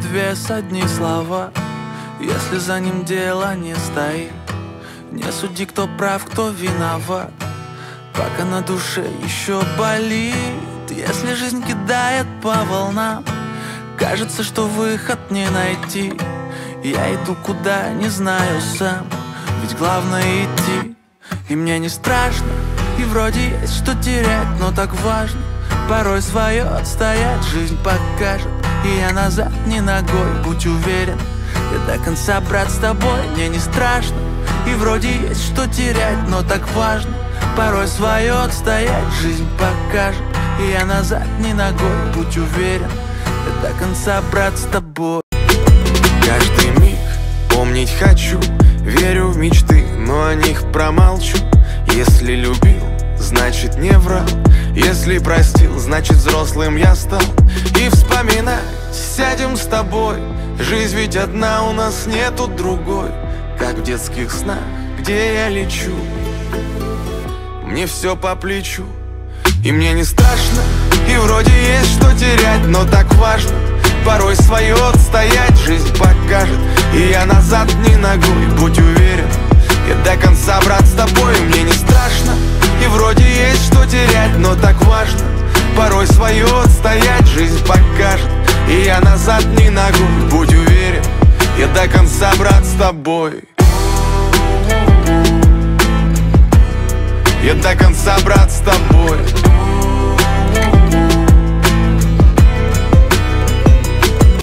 имеет вес одни слова, если за ним дело не стоит. Не суди, кто прав, кто виноват, пока на душе еще болит. Если жизнь кидает по волнам, кажется, что выход не найти. Я иду куда, не знаю сам, ведь главное идти. И мне не страшно, и вроде есть что терять, но так важно порой свое отстоять. Жизнь покажет, и я назад ни ногой, будь уверен, я до конца, брат, с тобой. Мне не страшно, и вроде есть что терять, но так важно порой свое отстоять. Жизнь покажет, и я назад ни ногой, будь уверен, я до конца, брат, с тобой. Каждый миг помнить хочу, верю в мечты, но о них промолчу. Если любил, значит не врал, если простил, значит взрослым я стал. И вспоминать сядем с тобой, жизнь ведь одна, у нас нету другой. Как в детских снах, где я лечу, мне все по плечу. И мне не страшно, и вроде есть что терять, но так важно порой свое отстоять. Жизнь покажет, и я назад ни ногой, будь уверен, я до конца, брат, с тобой. Мне не страшно, и вроде есть что терять, но так важно порой свое отстоять. Жизнь покажет, и я назад ни ногой, будь уверен, я до конца, брат, с тобой. Я до конца, брат, с тобой.